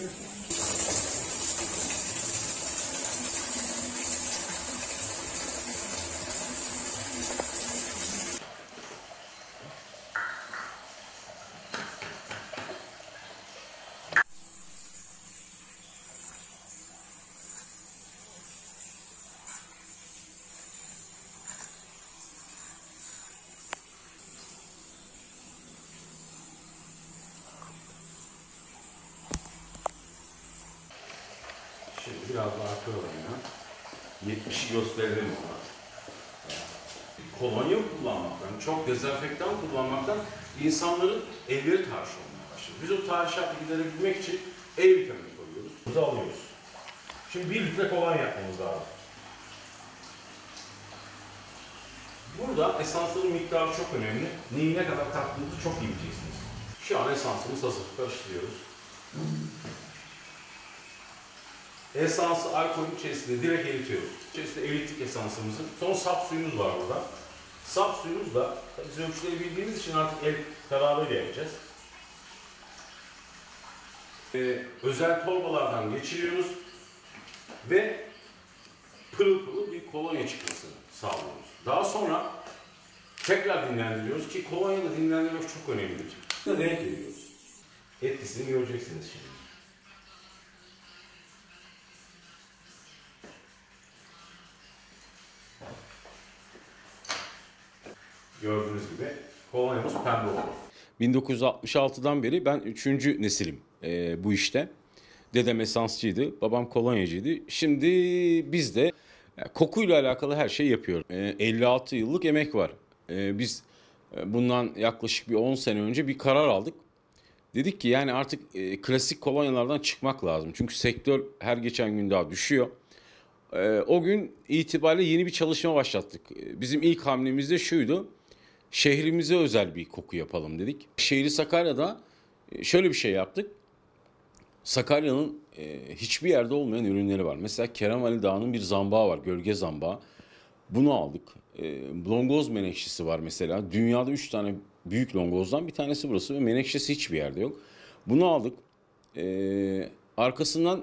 Şimdi biraz daha koyalım ya. 70'i gösterelim ona. Kolonya kullanmaktan, çok dezenfektan kullanmaktan insanların elleri tahriş olmaya başladı. Biz o tahrişatı giderebilmek için E vitamini koyuyoruz. Buzu alıyoruz. Şimdi 1 litre kolonya yapmamız lazım. Burada esansların miktarı çok önemli. Neyi ne kadar kattığınızı çok iyi bileceksiniz. Şu an esansımız hazır. Karıştırıyoruz. Esansı alkolün içerisinde direkt eritiyoruz. İçerisinde erittik esansımızı. Son sap suyumuz var burada. Sap suyumuz da biz ölçüleri bildiğimiz için artık el kararıyla yapacağız. Özel torbalardan geçiriyoruz ve pırıl pırıl bir kolonya çıkmasını sağlıyoruz. Daha sonra tekrar dinlendiriyoruz ki kolonyayı da dinlendirmek çok önemlidir. Renk veriyoruz. Etkisini göreceksiniz şimdi. Gördüğünüz gibi kolonyamız pembe oldu. 1966'dan beri ben 3. nesilim bu işte. Dedem esansçıydı, babam kolonyacıydı. Şimdi biz de kokuyla alakalı her şeyi yapıyoruz. 56 yıllık emek var. Biz bundan yaklaşık bir 10 sene önce bir karar aldık. Dedik ki yani artık klasik kolonyalardan çıkmak lazım. Çünkü sektör her geçen gün daha düşüyor. O gün itibariyle yeni bir çalışma başlattık. Bizim ilk hamlemiz de şuydu. Şehrimize özel bir koku yapalım dedik. Şehri Sakarya'da şöyle bir şey yaptık. Sakarya'nın hiçbir yerde olmayan ürünleri var. Mesela Kerem Ali Dağı'nın bir zambağı var, gölge zambağı. Bunu aldık. Longoz menekşesi var mesela. Dünyada 3 tane büyük longozdan bir tanesi burası ve menekşesi hiçbir yerde yok. Bunu aldık. Arkasından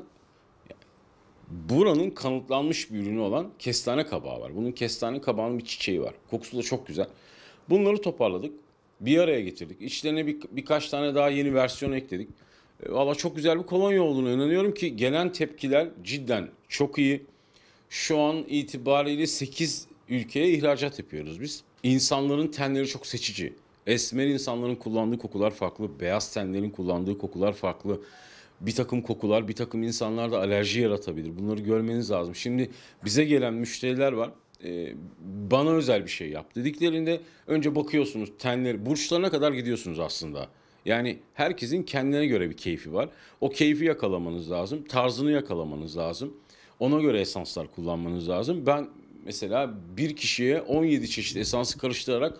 buranın kanıtlanmış bir ürünü olan kestane kabağı var. Bunun kestane kabağının bir çiçeği var. Kokusu da çok güzel. Bunları toparladık. Bir araya getirdik. İçlerine birkaç tane daha yeni versiyon ekledik. Valla çok güzel bir kolonya olduğunu inanıyorum ki gelen tepkiler cidden çok iyi. Şu an itibariyle 8 ülkeye ihracat yapıyoruz biz. İnsanların tenleri çok seçici. Esmer insanların kullandığı kokular farklı. Beyaz tenlerin kullandığı kokular farklı. Bir takım kokular, bir takım insanlarda alerji yaratabilir. Bunları görmeniz lazım. Şimdi bize gelen müşteriler var. Bana özel bir şey yap dediklerinde önce bakıyorsunuz tenleri, burçlarına kadar gidiyorsunuz aslında. Yani herkesin kendine göre bir keyfi var. O keyfi yakalamanız lazım. Tarzını yakalamanız lazım. Ona göre esanslar kullanmanız lazım. Ben mesela bir kişiye 17 çeşit esansı karıştırarak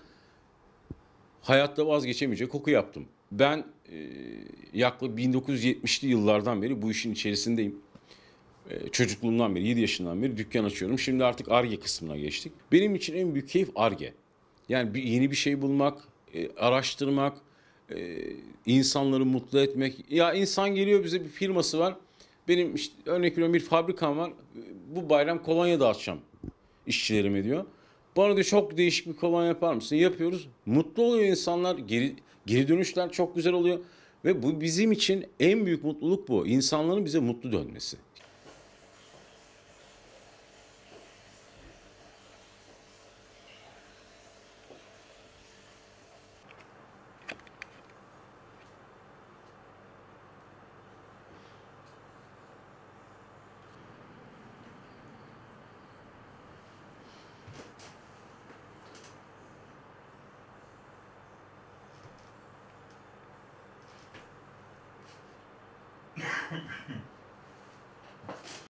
hayatta vazgeçemeyecek koku yaptım. Ben yaklaşık 1970'li yıllardan beri bu işin içerisindeyim. Çocukluğumdan beri, 7 yaşından beri dükkan açıyorum. Şimdi artık Ar-Ge kısmına geçtik. Benim için en büyük keyif Ar-Ge. Yani yeni bir şey bulmak, araştırmak, insanları mutlu etmek. Ya insan geliyor, bize bir firması var. Benim işte örnek veriyorum bir fabrikam var. Bu bayram kolonya dağıtacağım işçilerime diyor. Bana diyor çok değişik bir kolonya yapar mısın? Yapıyoruz. Mutlu oluyor insanlar. Geri dönüşler çok güzel oluyor. Ve bu bizim için en büyük mutluluk bu. İnsanların bize mutlu dönmesi.